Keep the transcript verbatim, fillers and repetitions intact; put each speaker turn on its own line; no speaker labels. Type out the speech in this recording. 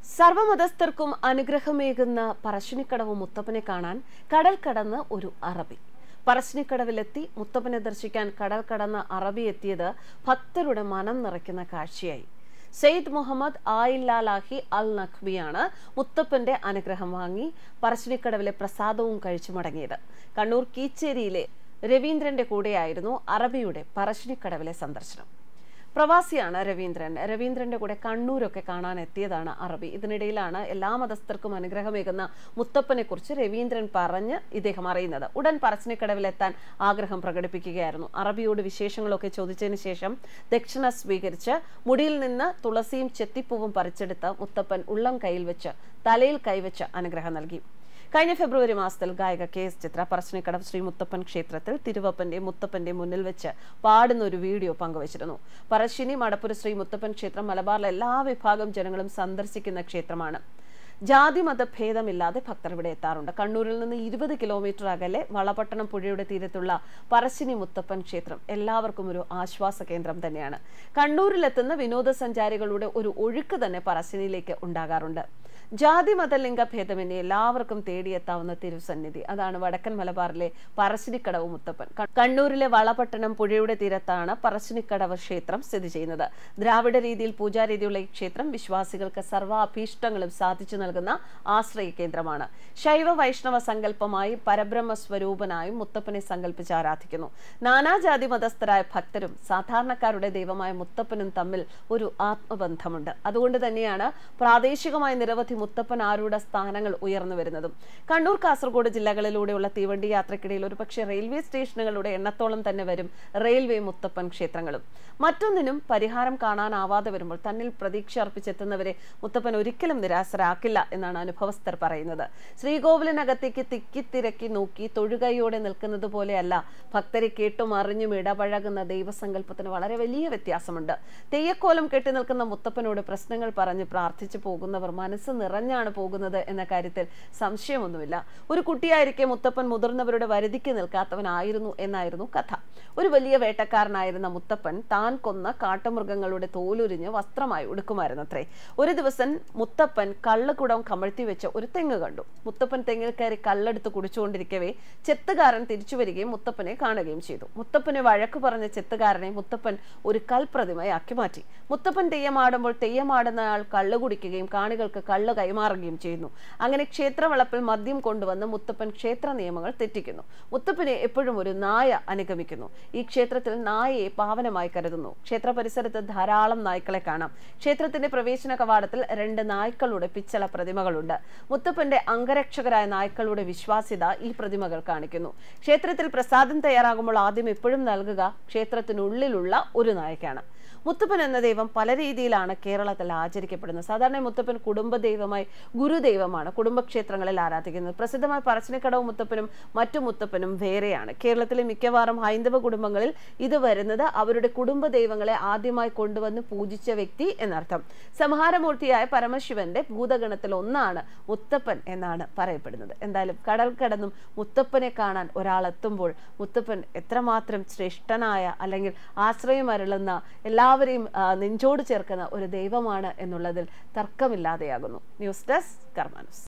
സർവമതസ്ഥർക്കും അനുഗ്രഹമേകുന്ന പറശ്ശിനിക്കടവ് മുത്തപ്പനെ കാണാൻ കടൽ കടന്ന് ഒരു അറബി. പറശ്ശിനിക്കടവിലെത്തി മുത്തപ്പനെ ദർശിക്കാൻ കടൽ കടന്ന അറബി എത്തിയത് ഭക്തരുടെ മനം നിറയ്ക്കുന്ന കാഴ്ചയായി. സെയ്ദ് മുഹമ്മദ് ആയില്ലാലാഹി അൽ നഖ്വിയാണ് മുത്തപ്പന്റെ അനുഗ്രഹം വാങ്ങി പറശ്ശിനിക്കടവിലെ പ്രസാദവും കഴിച്ചു മടങ്ങിയത്. കണ്ണൂർ കീച്ചേരിയിലെ രവീന്ദ്രന്റെ കൂടെയായിരുന്നു അറബിയുടെ പറശ്ശിനിക്കടവിലെ സന്ദർശനം. പ്രവാസിയാണ് രവീന്ദ്രൻ. രവീന്ദ്രന്റെ കൂടെ കണ്ണൂരൊക്കെ കാണാൻ എത്തിയതാണ് അറബി. ഇതിനിടയിലാണ് എല്ലാ മതസ്ഥർക്കും അനുഗ്രഹമേകുന്ന മുത്തപ്പനെ കുറിച്ച് രവീന്ദ്രൻ പറഞ്ഞ് ഇദ്ദേഹം അറിയുന്നത്. ഉടൻ പറശ്ശിനിക്കടവിലെത്താൻ ആഗ്രഹം പ്രകടിപ്പിക്കുകയായിരുന്നു. അറബിയോട് വിശേഷങ്ങളൊക്കെ ചോദിച്ചതിന് ശേഷം ദക്ഷിണ സ്വീകരിച്ച് മുടിയിൽ നിന്ന് തുളസിയും ചെത്തിപ്പൂവും പറിച്ചെടുത്ത് മുത്തപ്പൻ ഉള്ളം കയ്യിൽ വെച്ച് തലയിൽ കൈവച്ച് അനുഗ്രഹം നൽകി. കഴിഞ്ഞ ഫെബ്രുവരി മാസത്തിൽ ഗായിക കെ എസ് ചിത്ര പറശ്ശിനിക്കടവ് ശ്രീ മുത്തപ്പൻ ക്ഷേത്രത്തിൽ തിരുവപ്പന്റെ മുത്തപ്പന്റെ മുന്നിൽ വെച്ച് പാടുന്ന ഒരു വീഡിയോ പങ്കുവച്ചിരുന്നു. പറശ്ശിനി മടപ്പുര ശ്രീ മുത്തപ്പൻ ക്ഷേത്രം മലബാറിലെ എല്ലാ വിഭാഗം ജനങ്ങളും സന്ദർശിക്കുന്ന ക്ഷേത്രമാണ്. ജാതി മതഭേദമില്ലാതെ ഭക്തർ ഇവിടെ എത്താറുണ്ട്. കണ്ണൂരിൽ നിന്ന് ഇരുപത് കിലോമീറ്റർ അകലെ വളപട്ടണം പുഴയുടെ തീരത്തുള്ള പറശ്ശിനി മുത്തപ്പൻ ക്ഷേത്രം എല്ലാവർക്കും ഒരു ആശ്വാസ കേന്ദ്രം തന്നെയാണ്. കണ്ണൂരിലെത്തുന്ന വിനോദസഞ്ചാരികളുടെ ഒരു ഒഴുക്ക് തന്നെ പറശ്ശിനിയിലേക്ക് ഉണ്ടാകാറുണ്ട്. ജാതി മത ലിംഗ ഭേദമെന്നെ എല്ലാവർക്കും തേടിയെത്താവുന്ന തിരുസന്നിധി, അതാണ് വടക്കൻ മലബാറിലെ പറശ്ശിനിക്കടവ് മുത്തപ്പൻ. കണ്ണൂരിലെ വളപട്ടണം പുഴയുടെ തീരത്താണ് പറശ്ശിനിക്കടവ് ക്ഷേത്രം സ്ഥിതി ചെയ്യുന്നത്. ദ്രാവിഡ രീതിയിൽ പൂജാരീതിയുള്ള ഈ ക്ഷേത്രം വിശ്വാസികൾക്ക് സർവ്വാഭീഷ്ടങ്ങളും സാധിച്ചു നൽകുന്ന ആശ്രയ കേന്ദ്രമാണ്. ശൈവ വൈഷ്ണവ സങ്കല്പമായി പരബ്രഹ്മ സ്വരൂപനായും മുത്തപ്പനെ സങ്കല്പിച്ച് ആരാധിക്കുന്നു. നാനാജാതി മതസ്ഥരായ ഭക്തരും സാധാരണക്കാരുടെ ദൈവമായ മുത്തപ്പനും തമ്മിൽ ഒരു ആത്മബന്ധമുണ്ട്. അതുകൊണ്ട് തന്നെയാണ് പ്രാദേശികമായ നിരവധി മുത്തപ്പൻ ആരൂഢ സ്ഥാനങ്ങൾ ഉയർന്നു വരുന്നതും. കണ്ണൂർ, കാസർഗോഡ് ജില്ലകളിലൂടെയുള്ള തീവണ്ടി യാത്രക്കിടയിൽ ഒരു പക്ഷേ റെയിൽവേ സ്റ്റേഷനുകളുടെ എണ്ണത്തോളം തന്നെ വരും റെയിൽവേ മുത്തപ്പൻ ക്ഷേത്രങ്ങളും. മറ്റൊന്നിനും പരിഹാരം കാണാനാവാതെ വരുമ്പോൾ തന്നിൽ പ്രതീക്ഷ അർപ്പിച്ചെത്തുന്നവരെ മുത്തപ്പൻ ഒരിക്കലും നിരാശരാക്കില്ല എന്നാണ് അനുഭവസ്ഥർ പറയുന്നത്. ശ്രീകോവിലിനകത്തേക്ക് തിക്കിത്തിരക്കി നോക്കി തൊഴുകൈയോടെ നിൽക്കുന്നത് പോലെയല്ല ഭക്തരെ കേട്ടും അറിഞ്ഞും ഇടപഴകുന്ന ദൈവസങ്കല്പത്തിന് വളരെ വലിയ വ്യത്യാസമുണ്ട്. തെയ്യക്കോലം കെട്ടി നിൽക്കുന്ന മുത്തപ്പനോട് പ്രശ്നങ്ങൾ പറഞ്ഞ് പ്രാർത്ഥിച്ചു പോകുന്നവർ മനസ്സ് നിറഞ്ഞാണ് പോകുന്നത് എന്ന കാര്യത്തിൽ സംശയമൊന്നുമില്ല. ഒരു കുട്ടിയായിരിക്കെ മുത്തപ്പൻ മുതിർന്നവരുടെ വരുതിക്ക് നിൽക്കാത്തവനായിരുന്നു എന്നായിരുന്നു കഥ. ഒരു വലിയ വേട്ടക്കാരനായിരുന്ന മുത്തപ്പൻ താൻ കൊന്ന കാട്ടുമൃഗങ്ങളുടെ തോലുരിഞ്ഞ് വസ്ത്രമായി ഉടുക്കുമായിരുന്നത്രേ. ഒരു ദിവസം മുത്തപ്പൻ കള്ളുകുടം കമഴ്ത്തി വെച്ച് ഒരു തെങ്ങ് കണ്ടു. മുത്തപ്പൻ തെങ്ങിൽ കയറി കള്ളെടുത്ത് കുടിച്ചുകൊണ്ടിരിക്കവേ ചെത്തുകാരൻ തിരിച്ചു വരികയും മുത്തപ്പനെ കാണുകയും ചെയ്തു. മുത്തപ്പനെ വഴക്കു പറഞ്ഞ ചെത്തുകാരനെ മുത്തപ്പൻ ഒരു കൽപ്രതിമയാക്കി മാറ്റി. മുത്തപ്പൻ തെയ്യമാടുമ്പോൾ തെയ്യമാടുന്ന ആൾ കള്ളു കുടിക്കുകയും കാണികൾക്ക് കള്ള് കൈമാറുകയും ചെയ്യുന്നു. അങ്ങനെ ക്ഷേത്രവളപ്പിൽ മദ്യം കൊണ്ടുവന്ന് മുത്തപ്പൻ ക്ഷേത്ര നിയമങ്ങൾ തെറ്റിക്കുന്നു. മുത്തപ്പനെ എപ്പോഴും ഒരു നായ അനുഗമിക്കുന്നു. ഈ ക്ഷേത്രത്തിൽ നായയെ പാവനമായി കരുതുന്നു. ക്ഷേത്ര പരിസരത്ത് ധാരാളം നായ്ക്കളെ കാണാം. ക്ഷേത്രത്തിന്റെ പ്രവേശന കവാടത്തിൽ രണ്ട് നായ്ക്കളുടെ പിച്ചള പ്രതിമകളുണ്ട്. മുത്തപ്പന്റെ അംഗരക്ഷകരായ നായ്ക്കളുടെ വിശ്വാസ്യത ഈ പ്രതിമകൾ കാണിക്കുന്നു. ക്ഷേത്രത്തിൽ പ്രസാദം തയ്യാറാകുമ്പോൾ ആദ്യം എപ്പോഴും നൽകുക ക്ഷേത്രത്തിനുള്ളിലുള്ള ഒരു നായ്ക്കാണ്. മുത്തപ്പൻ എന്ന ദൈവം പല രീതിയിലാണ് കേരളത്തിൽ ആചരിക്കപ്പെടുന്നത്. സാധാരണ മുത്തപ്പൻ കുടുംബ ദൈവമായി ഗുരുദൈവമാണ് കുടുംബക്ഷേത്രങ്ങളിൽ ആരാധിക്കുന്നത്. പ്രസിദ്ധമായ പറശ്ശിനിക്കടവ് മുത്തപ്പനും മറ്റു മുത്തപ്പനും വേറെയാണ്. കേരളത്തിലെ മിക്കവാറും ഹൈന്ദവ കുടുംബങ്ങളിൽ ഇത് വരുന്നത് അവരുടെ കുടുംബ ദൈവങ്ങളെ ആദ്യമായി കൊണ്ടുവന്ന് പൂജിച്ച വ്യക്തി എന്നർത്ഥം. സംഹാരമൂർത്തിയായ പരമശിവന്റെ ഭൂതഗണത്തിൽ ഒന്നാണ് മുത്തപ്പൻ എന്നാണ് പറയപ്പെടുന്നത്. എന്തായാലും കടൽ കടന്നും മുത്തപ്പനെ കാണാൻ ഒരാൾ എത്തുമ്പോൾ മുത്തപ്പൻ എത്രമാത്രം ശ്രേഷ്ഠനായ അല്ലെങ്കിൽ ആശ്രയം അരുളുന്ന എല്ലാവരെയും നെഞ്ചോട് ചേർക്കുന്ന ഒരു ദൈവമാണ് എന്നുള്ളതിൽ തർക്കമില്ലാതെയാകുന്നു. News desk Karma news.